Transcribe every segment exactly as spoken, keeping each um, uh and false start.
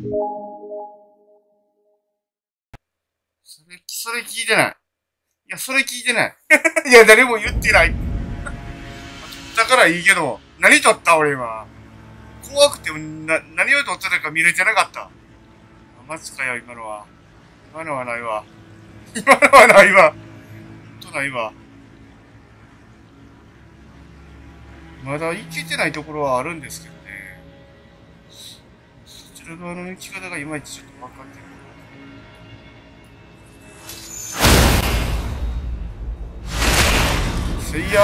それ、それ聞いてない。いや、それ聞いてない。いや、誰も言ってない。だからいいけど、何撮った俺今。怖くて、な、何を撮ってたか見れてなかった。マジかよ、今のは。今のはないわ。今のはないわ。ほんとないわ。まだ行けてないところはあるんですけどね。そちら側の行き方がいまいちちょっと分かってない。せいや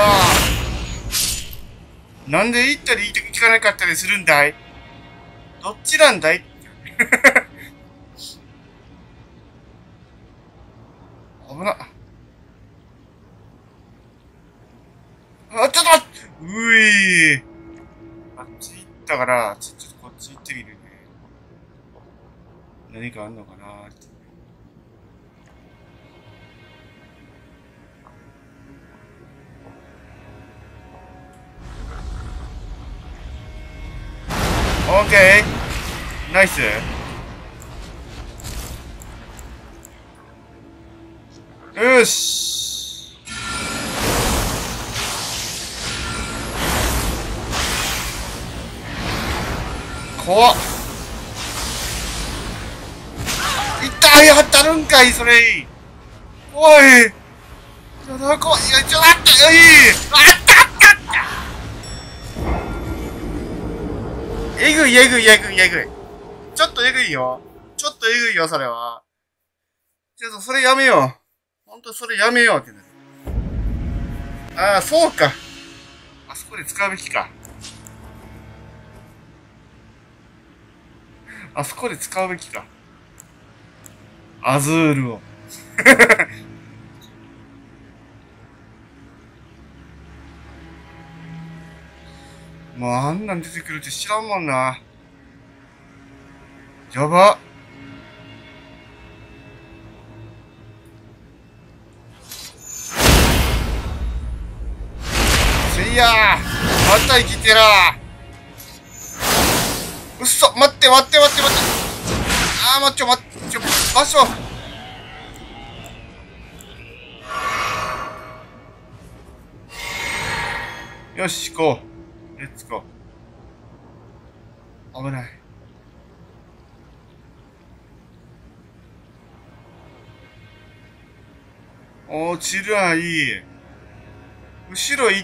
ー。なんで行ったり行かなかったりするんだい？どっちなんだい？危な。あ、ちょっと待って、うい。あっち行ったから、ちょっとこっち行ってみるね。何かあんのかなって。オッケー。ナイス。よし。怖っ。痛い、当たるんかい、それ。おい。ちょっと怖い。いや、ちょっと待って、いい。あったあったあった。えぐい、えぐい、えぐい、えぐい。ちょっとえぐいよ。ちょっとえぐいよ、それは。ちょっとそれやめよう。ほんとそれやめようってなる。ああ、そうか。あそこで使うべきか。あそこで使うべきか。アズールを。もうあんなん出てくるって知らんもんな。やば。せいやー。また生きてらー。うっそ、待って待って待って待って。あー、待っちょ待っちょ、場所。よし、行こう。レッツゴー。危ない。落ちるはいい。後ろ行って、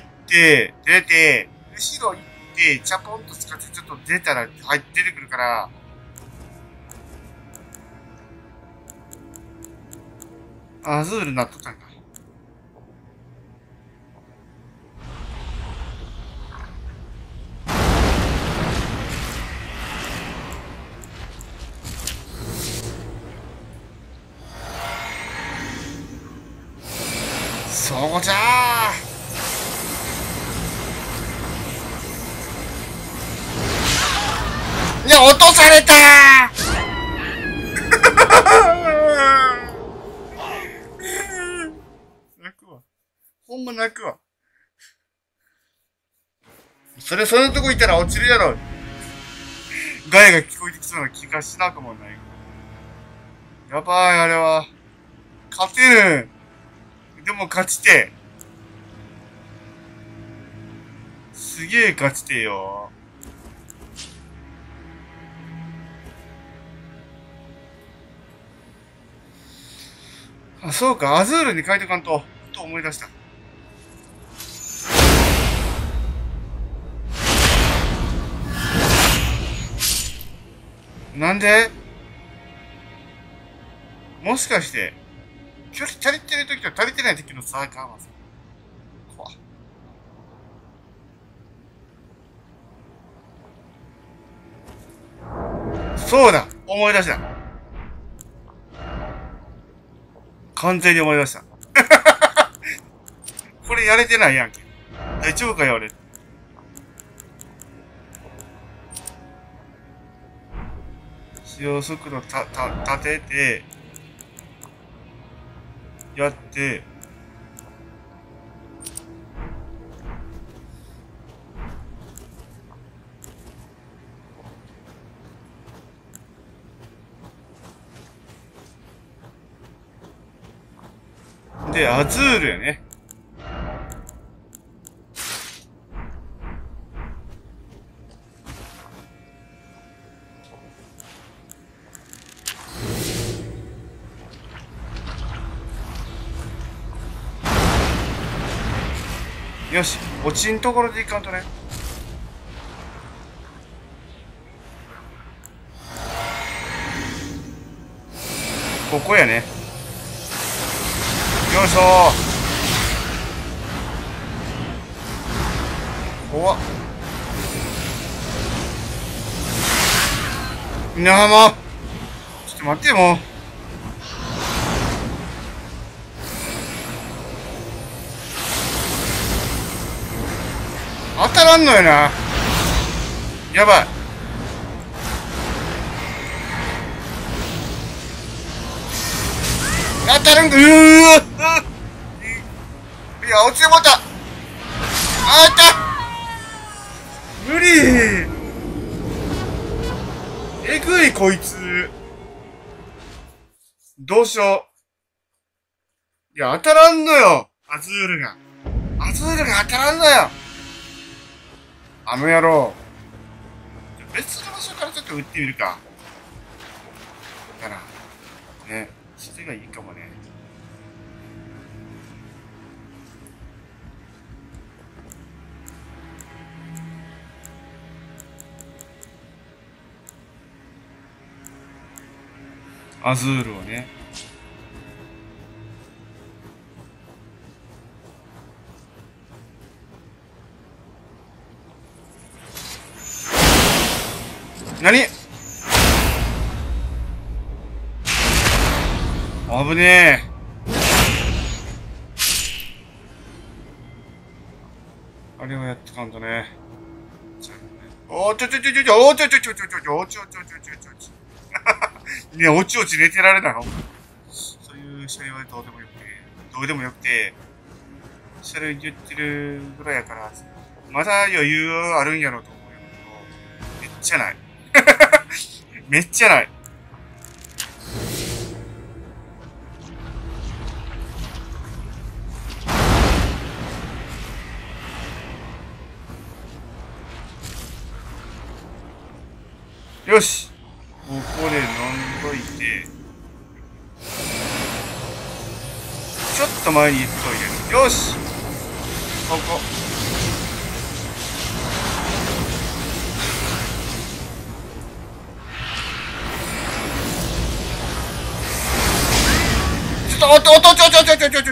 出て、後ろ行って、チャポンと使ってちょっと出たら入って出てくるから、アズールなっとったんか。そうじゃー。いや、落とされたー。泣くわ。ほんま泣くわ。それ、そのとこいたら落ちるやろ。ガヤが聞こえてきそうな気がしなくもない。やばい、あれは。勝てる。でも勝ちて。すげえ勝ちてよ。あ、そうか、アズールに変えてかんと、と思い出した。なんで？もしかして、距離足りてる時と足りてない時の差かも。怖っ。そうだ、思い出した。完全に思い出した。これやれてないやんけ。大丈夫かよ、俺。使用速度た、た、立てて、やって、 で、アズールやね。よし、落ちんところでいかんとね。ここやね。よいしょー。怖っ。皆様、ちょっと待ってよ、もう。当たらんのよな。やばい。当たるんか、うーいや、落ちてもった。あった無理。えぐい、こいつ。どうしよう。いや、当たらんのよ。アズールが。アズールが当たらんのよ。あの野郎。別の場所からちょっと撃ってみるか。だから、ね、それがいいかもね。アズールをね。何？危ねえ。あれはやってかんとね。おーちょちょちょちょちょ、おーちょちょちょちょちょちょ、おちょちょちょちょちょちょ。ね、おちおち寝てられたの？そういう試合はどうでもよくて、どうでもよくて、それ言ってるぐらいやから、まだ余裕あるんやろと思うけど、めっちゃない。めっちゃない。よし、ここで飲んどいて、ちょっと前に行っといて。よし、ここ。ちょっと、おっと、おっと、ちょちょちょちょちょちょ。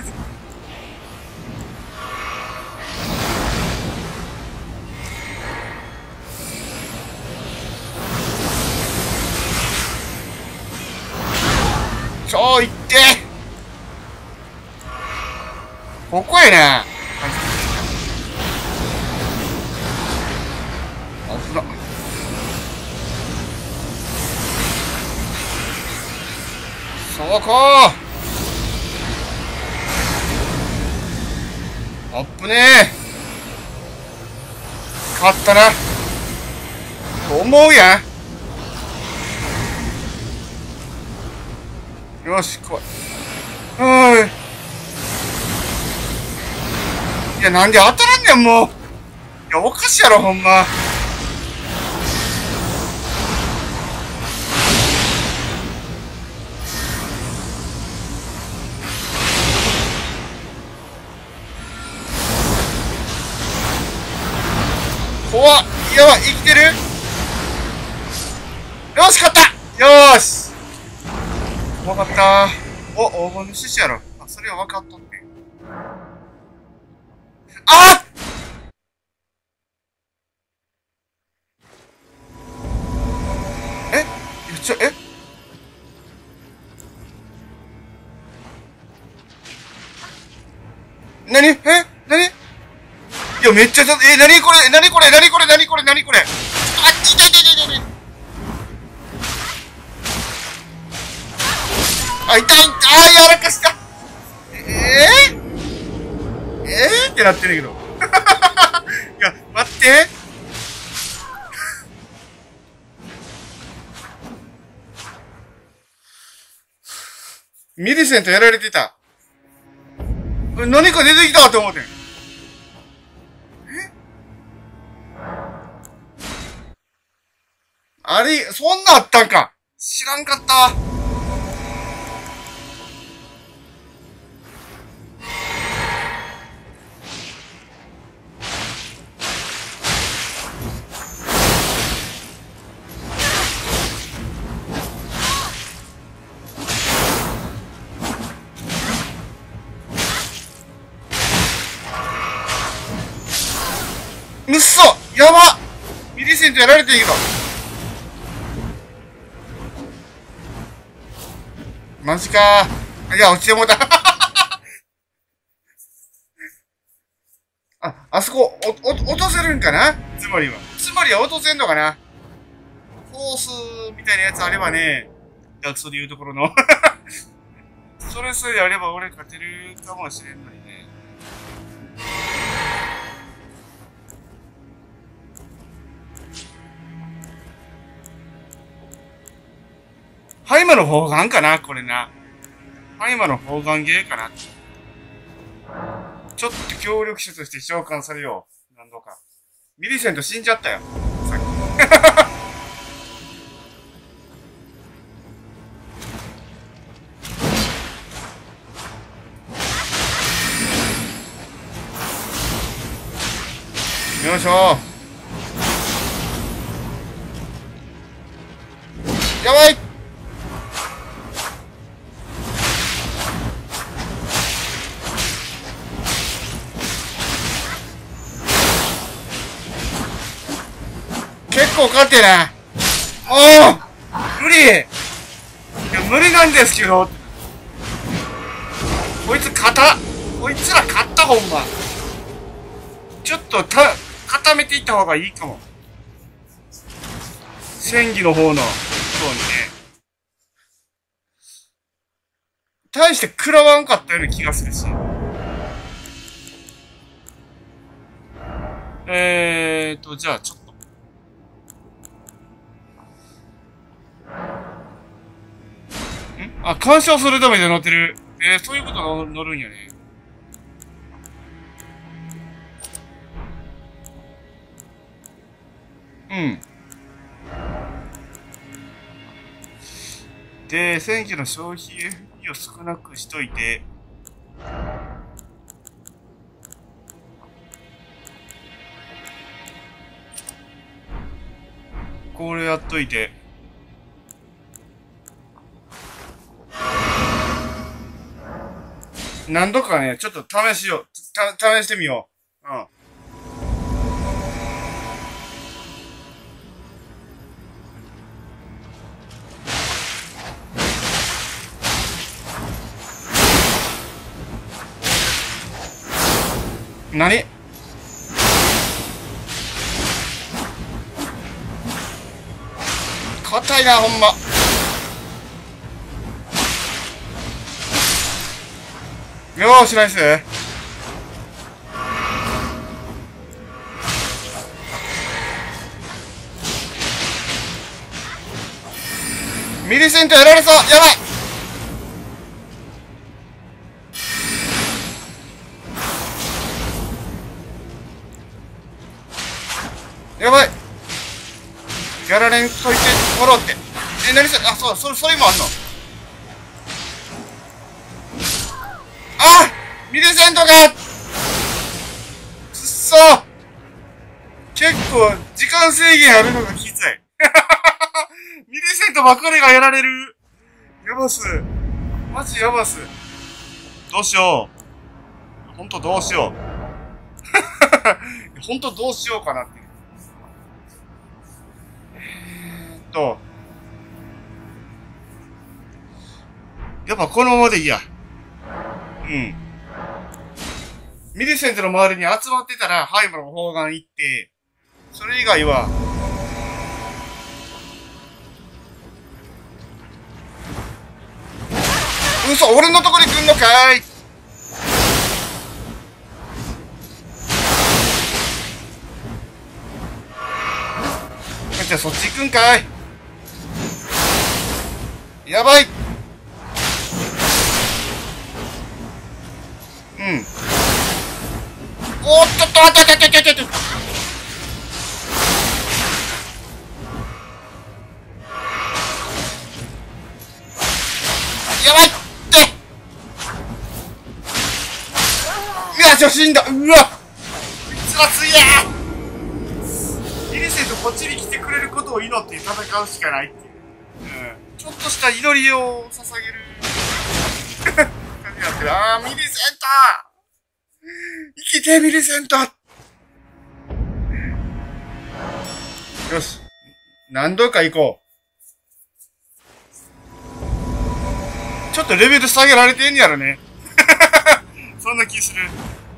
ちょいって。ここやな。危な。そうか。アップねー。勝ったな。と思うやん。よし、来い。はい。いや、なんで当たらんねん、もう。いや、おかしいやろ、ほんま。怖っ。やばい、生きてる？よし、勝った。よーし。怖かった。お、黄金の獅子やろ。あ、それは分かっとって。あっ！え？いや、ちょ、え？なに？え？なに？いや、めっちゃ、え、なにこれ？なにこれ？なにこれ？なにこれ？なにこれ？あ、痛い痛い痛い痛い痛い。あ、痛い、あー、やらかした。えー、えーってなってるけど。いや、待って。ミリセントやられてた。 何か出てきたって思ってん。えあれ、そんなあったんか。知らんかった。うっそやばミリセントやられていいのマジかー。いや、落ちてもうた。あ、あそこ、お、お、落とせるんかなつまりは。つまりは落とせんのかなフォースみたいなやつあればね、ダークソで言うところの。それさえあれば俺勝てるかもしれんのにね。ハイマの砲丸かなこれな。ハイマの砲丸ゲーかなちょっと協力者として召喚されよう。何度か。ミリセント死んじゃったよ。さっき。よいしょ。やばい結構勝ってな。おお無理いや、無理なんですけど。こいつ勝た、こいつら勝ったほんま。ちょっとた、固めていった方がいいかも。戦技の方の、そうにね。大して食らわんかったような気がするし。えーと、じゃあちょっと。んあ、干渉するためで乗ってる。えー、そういうこと乗るんやね。うん。で、戦機の消費を少なくしといて、これやっといて、何度かね、ちょっと試しよう。た、試してみよう。うん。何硬いな、ほんま。よーし、ナイス。ミリセントやられそう。やばい。やばい。やられんといてもろって。え、何それ。あ、そう、それ、それもあんの。あミリセントがくっそ結構、時間制限あるのがきつい。ミリセントばっかりがやられる。やばす。マジやばす。どうしよう。ほんとどうしよう。ほんとどうしようかなって。えーっと。やっぱこのままでいいや。うん。ミリセントの周りに集まってたら、ハイマの砲丸行って、それ以外は、嘘、俺のとこに来んのかーい。じゃあそっち行くんかい。やばい。うん。 待って待って待って待って待って。やばいって。うわ、ちょ、死んだ。うわ、つらついやー。ミリセントこっちに来てくれることを祈って戦うしかないっていう。うん。ちょっとした祈りを捧げる感じになってる。あー、ミリセント生きて、ミリセント。よし。何度か行こう。ちょっとレベル下げられてんやろね。そんな気する。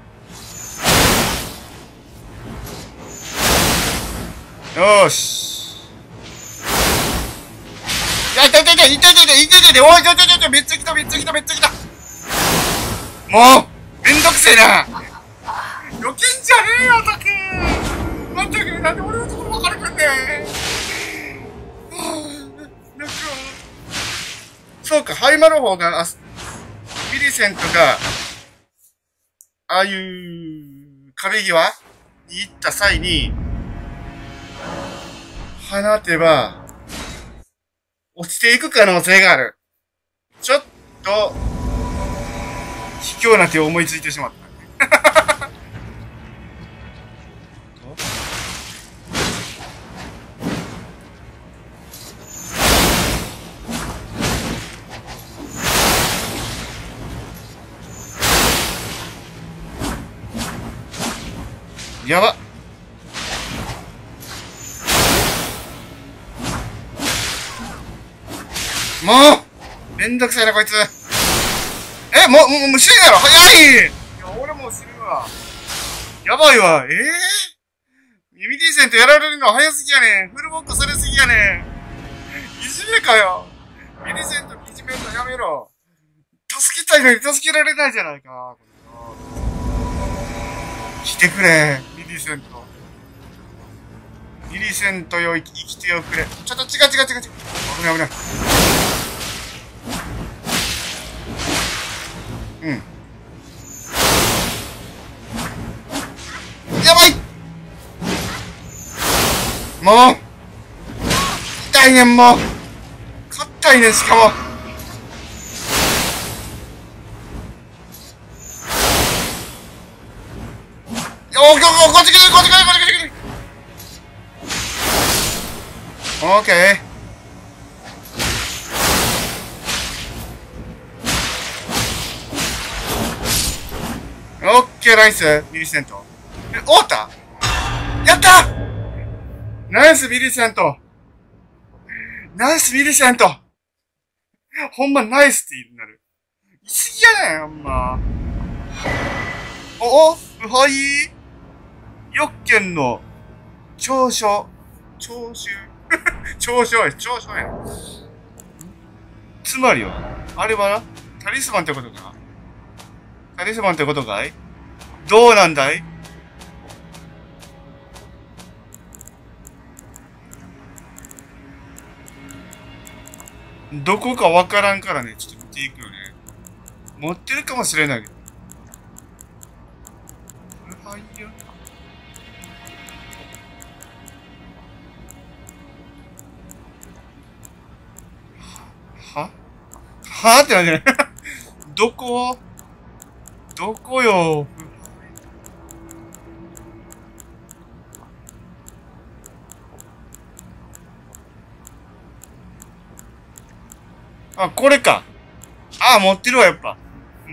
よーし。いや、いたいたいたいたいたいたいたいたいた。おい、ちょちょちょちょ、めっちゃ来ためっちゃ来ためっちゃ来た。もうめんどくせえな。余計んじゃねえよ、タク。まったく、なんで俺のところばかり来んねん。なんか、そうか、ハイマの方が、あ、ミリセントが、ああいう壁際に行った際に、放てば、落ちていく可能性がある。ちょっと、卑怯な手を思いついてしまった。やばっ。もうめんどくさいな、こいつ。え、もう、もう、もう死ぬやろ早い。いや、俺もう死ぬわ。やばいわ。えぇ、ー、ミリセントやられるの早すぎやねん。フルボックされすぎやねん。いじめかよ。ミリセントにいじめるのやめろ。助けたいのに助けられないじゃないか。来てくれ、ミリセント。ミリセントよ、生きてよくれ。ちょっと違う違う違う違う。危ない危ない。うん。やばい。もう痛いねん、もう硬いねん、しかも。おー、こっち来てこっち来てこっち来て。オーケー。オッケー、ナイス、ミリセント。え、終わった？やった！ナイス、ミリセント。ナイス、ミリセント。ほんま、ナイスって言いなる。いすぎやねん、ほんま。お、お、不敗よっけんの、長所、長州長所や、長所や。つまりは、あれはな、タリスマンってことか？タリスマンってことかい？どうなんだい？どこかわからんからね、ちょっと見ていくよね。持ってるかもしれないけど。はいよ。ははってなんじゃないどこどこよ。あ、これか。あ、持ってるわ、やっぱ。うん。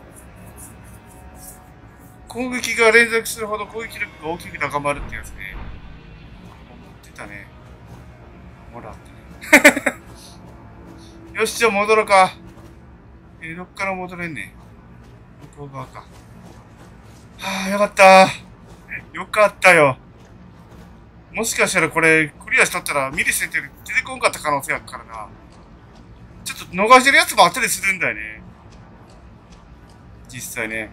攻撃が連続するほど攻撃力が大きく高まるってやつね。持ってたね。もらったね。よし、じゃあ戻ろうか。えー、どっから戻れんねん。向こう側か。はあ、よかった。よかったよ。もしかしたらこれ、クリアしとったらミリセントより出てこんかった可能性あるからな。ちょっと逃してるやつもあったりするんだよね。実際ね。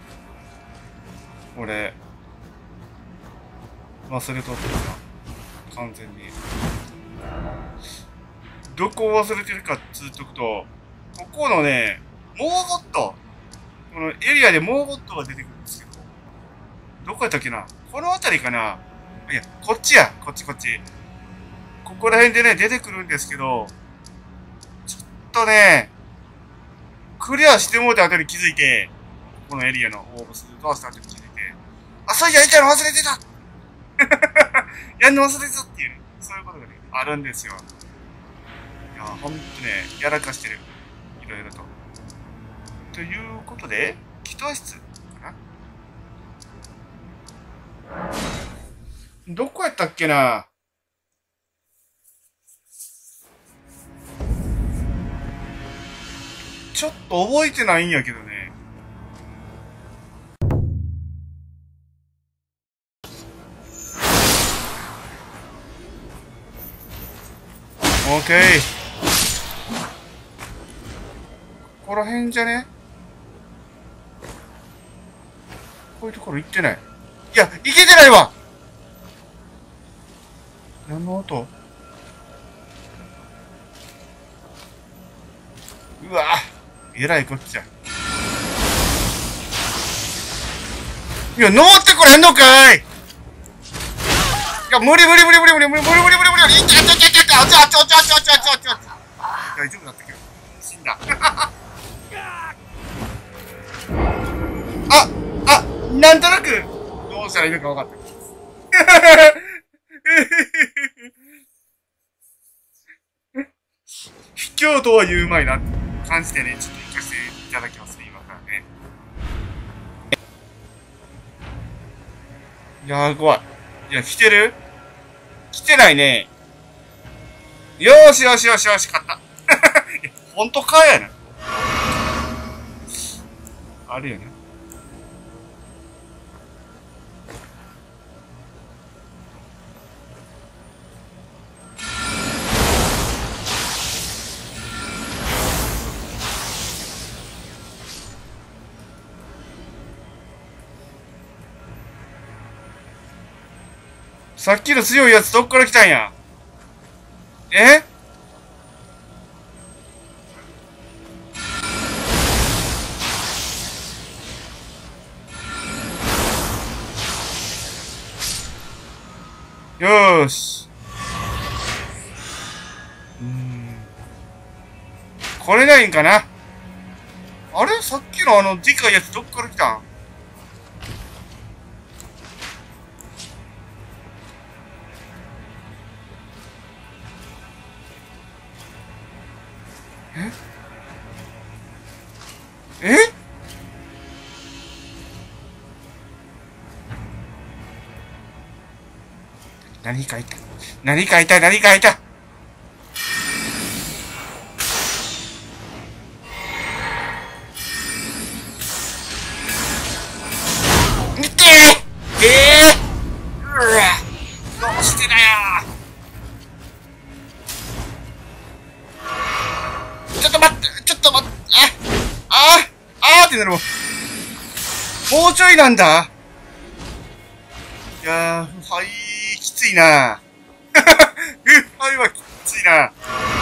俺、忘れとったな。完全に。どこを忘れてるかっつうとくと、ここのね、モーボット。このエリアでモーボットが出てくるんですけど、 どこやったっけな、この辺りかな。いや、こっちや。こっちこっち。ここら辺でね、出てくるんですけど、ちょっとね、クリアしてもうた後に気づいて、このエリアの応募するドアスターって気づいて、あ、そういや、やりたいの忘れてたやんの忘れてたっていうね、そういうことがね、あるんですよ。いや、ほんとね、やらかしてる。いろいろと。ということで、祈祷室かな。どこやったっけな。ちょっと覚えてないんやけどね。オッケー。ここら辺じゃね？こういうところ行ってない。いや、行けてないわ！何の音？うわぁ、えらいこっちゃ。いや、登ってこれんのかい！いや、無理無理無理無理無理無理無理無理無理無理無理いったいったいったいったあちあちあちあちあちあちあちあち大丈夫だったけど。死んだ。あ、あ、なんとなく、どうしたらいいのか分かった。卑怯とは言うまいなって感じでね、ちょっと行かせていただきますね、今からね。いやー、怖い。いや、来てる？来てないね。よーしよしよしよし、勝った。ほんとかやな。あるよね。さっきの強いやつどっから来たんや？え？よーし。うーん。来れないんかな？あれ？さっきのあのでかいやつどっから来たん？え？え？何かいた。何かいた、何かいた。見てー！えー！うわ！どうしてだよー！ちょっと待って、ちょっと待って、あ、あ、あーってなるもん。もうちょいなんだ。いやー、はい、きついな。はいはきついな。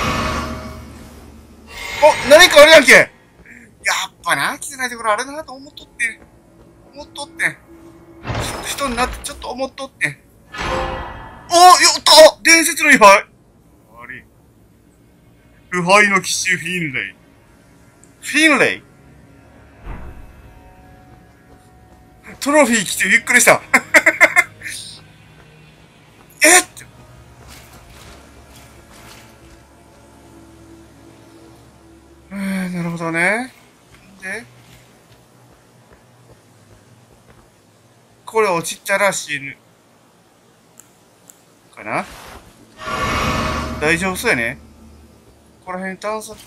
お、何かあるやんけ。やっぱな、来てないところあれだなと思っとって。思っとって。人になってちょっと思っとって。お、やった伝説の位牌。悪い。腐敗の騎士フィンレイ。フィンレイトロフィー来てびっくりした。えって。うーん、なるほどね。で、これ落ちたら死ぬ。かな？大丈夫そうやね。ここら辺探索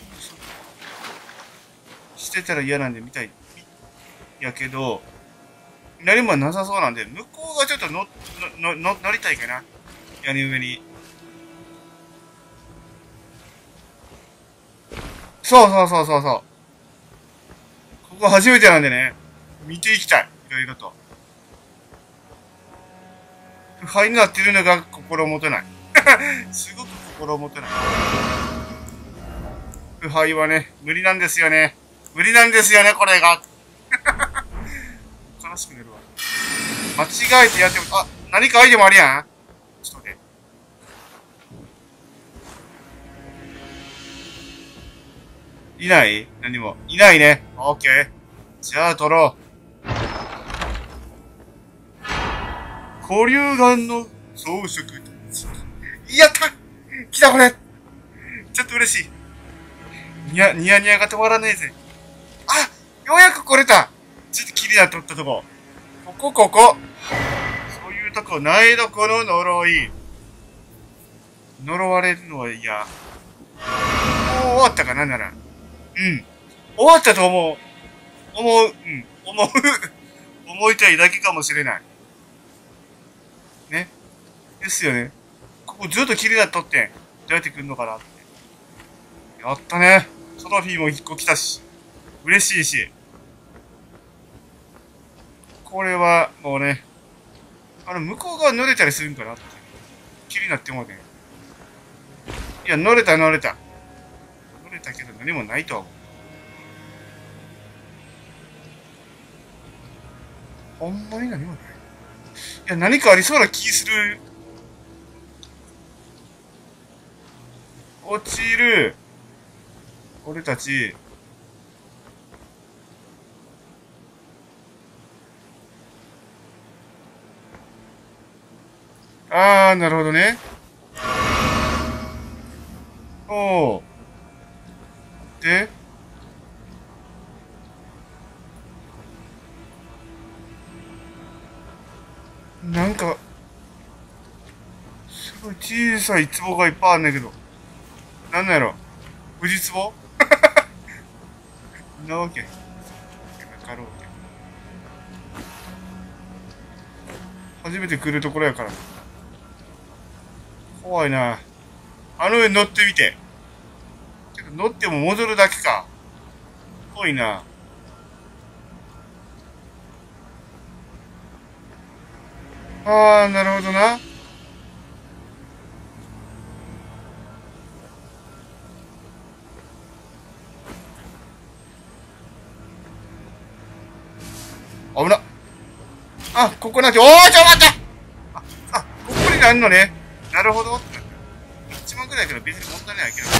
してたら嫌なんで見たい。やけど、何もなさそうなんで、向こうがちょっとの、の、の、乗りたいかな。屋根上に。そうそうそうそうそう。ここ初めてなんでね、見ていきたい。いろいろと。腐敗になってるのが心もとない。すごく心もとない。腐敗はね、無理なんですよね。無理なんですよね、これが。悲しくなるわ。 間違えてやっても、あ、何かアイテムあるやん。ちょっと待って。いない何も。いないね。オッケー。じゃあ取ろう。古流岩の装飾。やった来たこれちょっと嬉しい。にや、ニヤニヤが止まらねえぜ。あようやく来れたちょっと気になっとったとこ。ここ、ここ。そういうとこないのこの呪い。呪われるのは嫌。もう終わったかななら。うん。終わったと思う。思う。うん。思う。思いたいだけかもしれない。ね。ですよね。ここずっと気になっとってん。どうやって来るのかなって。やったね。トロフィーも一個来たし。嬉しいし。これは、もうね。あの、向こう側乗れたりするんかなって。気になってもうて。いや、乗れた乗れた。乗れたけど何もないとは思う。ほんまに何もない。いや、何かありそうな気する。落ちる。俺たち。あー、なるほどね。おー。で、なんか、すごい小さい壺がいっぱいあんねんけど。なんなんやろ富士壺なわけ。なかろうけ。初めて来るところやから。怖いな。あの上乗ってみて。けど乗っても戻るだけか。怖いな。あー、なるほどな。危な。あ、ここなんて、おー、ちょ、待った。あ、あ、ここになんのね。なるほど。いちまんくらいやけど別にもったいないけど。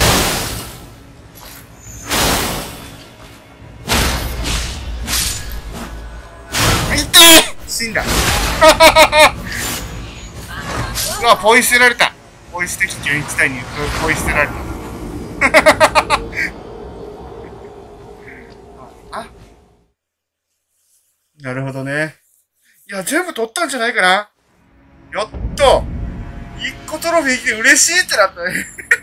いってー死んだ。うわ、ポイ捨てられた。ポイ捨て機球いち対にポイ捨てられた。あ、なるほどね。いや、全部取ったんじゃないかな。やっと一個トロフィー来て嬉しいってなったね。